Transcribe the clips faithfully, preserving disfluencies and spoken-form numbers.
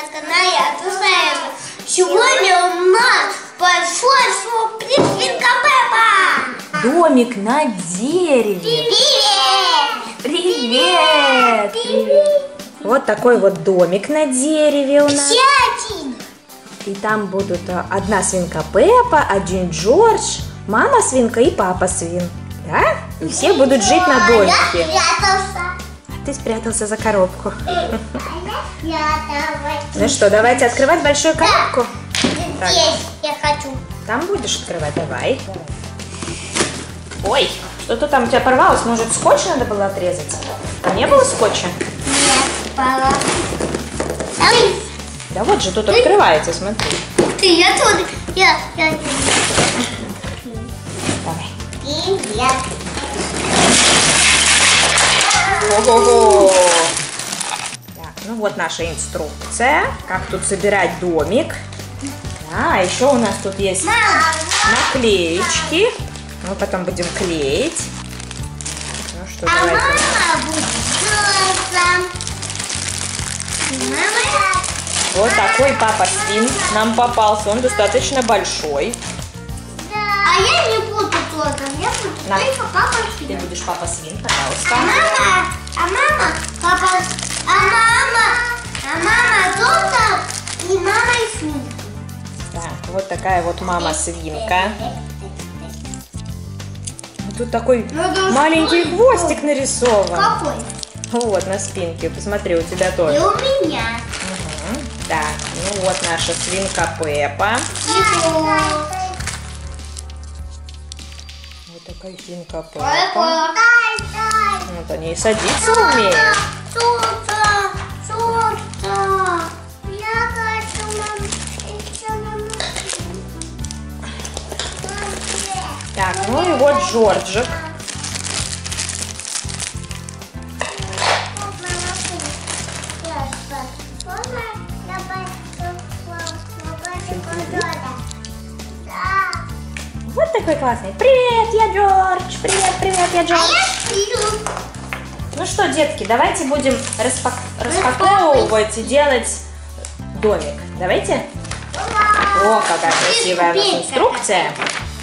на канале Атусаева. Сегодня у нас большой сюрприз Свинка Пеппа. Домик на дереве. Привет! Привет! Привет! Вот такой вот домик на дереве у нас. Еще один. И там будут одна свинка Пеппа, один Джордж, мама свинка и папа свин. Да? И все будут жить на домике. Я спрятался. А ты спрятался за коробку. Я Ну что, давайте открывать большую коробку. Здесь я хочу. Там будешь открывать, давай. Ой, что-то там у тебя порвалось. Может, скотч надо было отрезать? Там не было скотча? Нет, пора. Давай. Да вот же, тут открывается, смотри. Ух ты, я тут. Я, я. Давай. Привет. Ого-го! Так, ну вот наша инструкция, как тут собирать домик. Да, а еще у нас тут есть наклеечки. Мы потом будем клеить. Ну что, А давайте. мама будет сам. Мама. Вот такой папа свин нам попался. Он достаточно большой. А я не буду тоже. Я буду На. только папа Ты свин. будешь папа свин, А пожалуйста. мама, а мама, папа, а мама, а мама доктор и мама и свинка. Так, вот такая вот мама свинка. Тут такой Ну, маленький что хвостик это? нарисован. Какой? Вот на спинке. Посмотри, у тебя И тоже. у меня. Мгм. Так, ну вот наша свинка Пеппа. Его. Вот такая свинка Пеппа. Папа. Вот они и садиться умеют. Сука, сука. Я хочу мам. еще маму. Так, ну и вот Джорджик. Вот такой классный. Привет, я Джордж. Привет, привет, я Джордж. Ну что, детки, давайте будем распак... распаковывать и делать домик. Давайте. О, какая красивая у нас инструкция.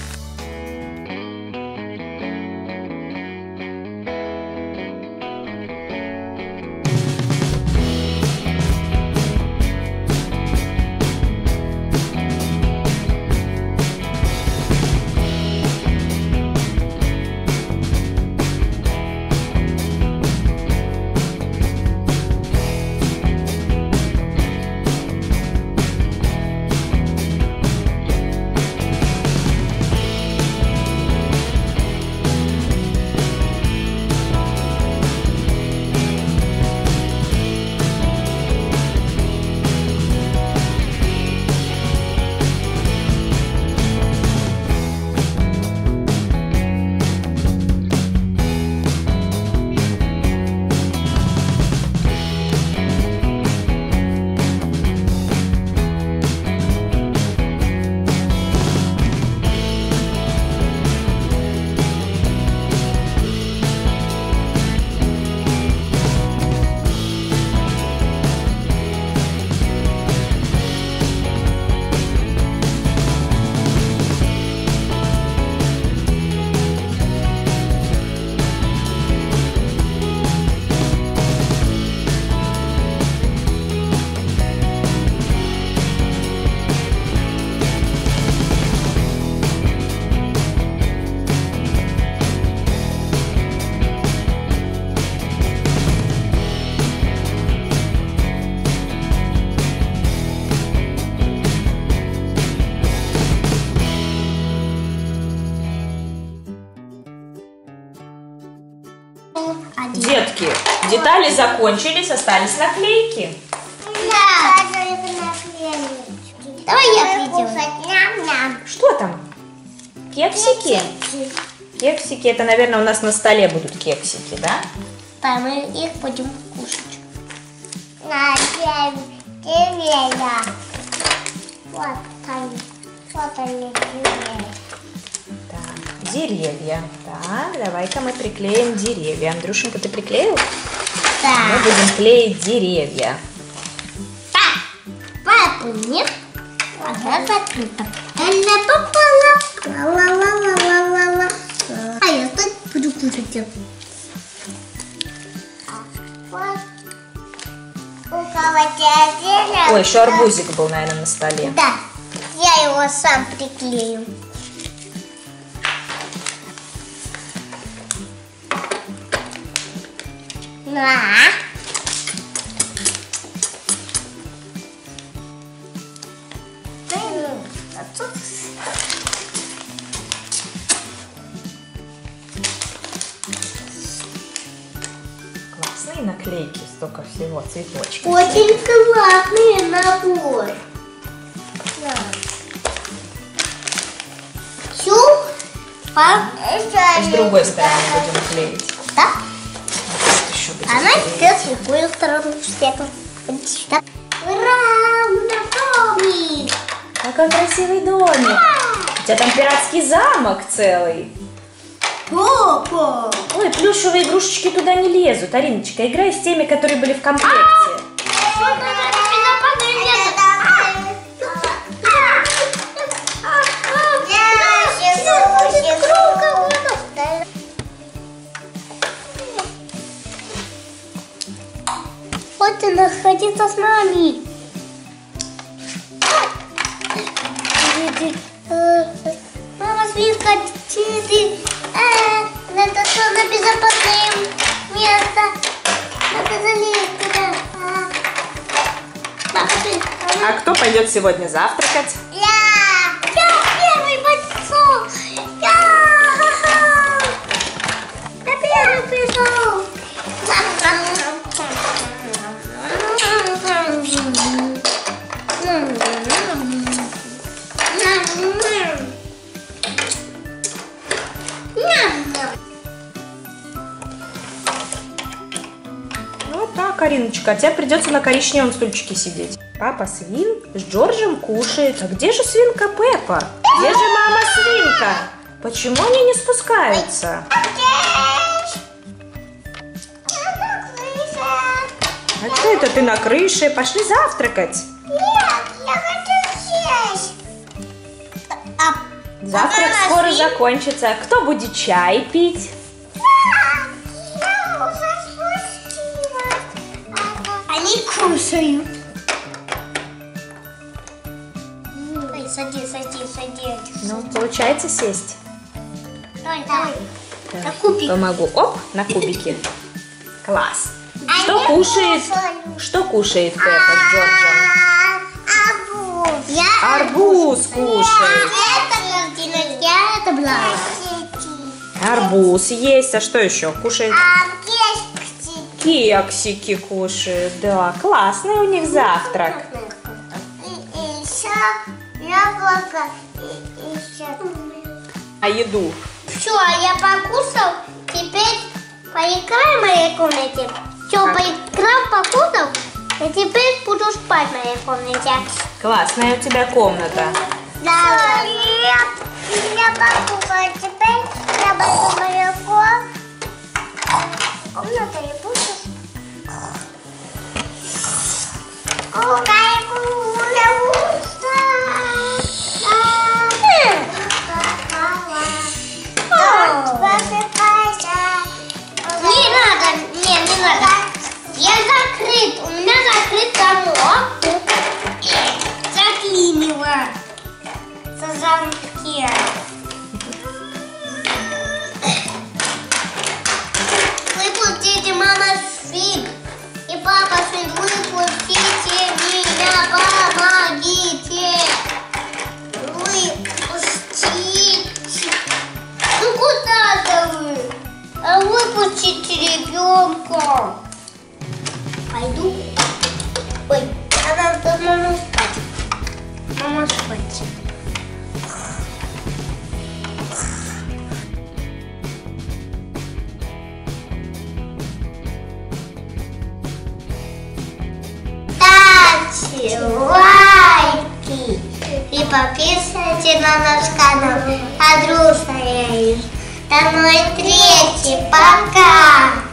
Детки, детали закончились, остались наклейки. Да. Давай я приду. Что там? Кексики? Кексики, это, наверное, у нас на столе будут кексики, да? Да, мы их будем кушать. На деревья. Вот они. Вот они деревья. Так, деревья. Так, давай-ка мы приклеим деревья. Андрюшенька, ты приклеил? Да. Мы будем клеить деревья. Да. нет. Она закрыта. Она попала. Ла-ла-ла-ла-ла-ла. А я так буду кушать. Ой, еще арбузик был, наверное, на столе. Да, я его сам приклею. На. А тут... Классные наклейки, столько всего, цветочки. Очень классный набор. Да. Чух. С другой стороны будем клеить. Да? Еще будем Она клеить. идет в другую сторону света. Ура! У нас домик! Какой красивый домик. У тебя там пиратский замок целый. Папа! Ой, плюшевые игрушечки туда не лезут. Ариночка, играй с теми, которые были в комплекте. Вот и находится с нами. Мама, свинка, чизи. Надо что на безопасное место. Надо залезть туда. Мама, свинка. А кто пойдет сегодня завтракать? Я! Я первый пошел! Я! Я первый пришел! Вот так, Ариночка, а тебе придется на коричневом стульчике сидеть. Папа свин с Джорджем кушает. А где же свинка Пеппа? Где же мама свинка? Почему они не спускаются? А что это ты на крыше? Пошли завтракать. Нет, я хочу сесть. А, Завтрак мама, скоро свин- закончится. Кто будет чай пить? Я уже спустилась. Они кушают. Ой, садись, садись, садись. Ну, получается сесть. Давай, давай. Так, На кубик. помогу. Оп, на кубике. Класс. Что Они кушает? кушают. Что кушает Пеппа с Джорджем? Арбуз. Я Арбуз кушает. Это картина, я это благ. Арбуз есть. А что еще кушает? А кексики. Кексики кушает. Да, классный у них завтрак. И, и еще яблоко. И, и еще. А еду? Все, я покусал. Теперь поиграем в моей комнате. Все, поиграл, покусал. И теперь буду спать в моей комнате. Классная у тебя комната. Да. Я, я покушала. Теперь я буду в мою комнату и буду. Какая Не надо, не, не надо. Я закрыт, у меня закрыт замок. Заклинило. За замки. Выпустите, мама свин и папа свин, выпустите меня, помогите. Выпустите. Ну куда-то вы? А выпустите ребенка. Пойду. Ой, а нам тут мама спать. Мама спать. Ставьте лайки и подписывайтесь на наш канал. Подружка я. До новой встречи. Пока.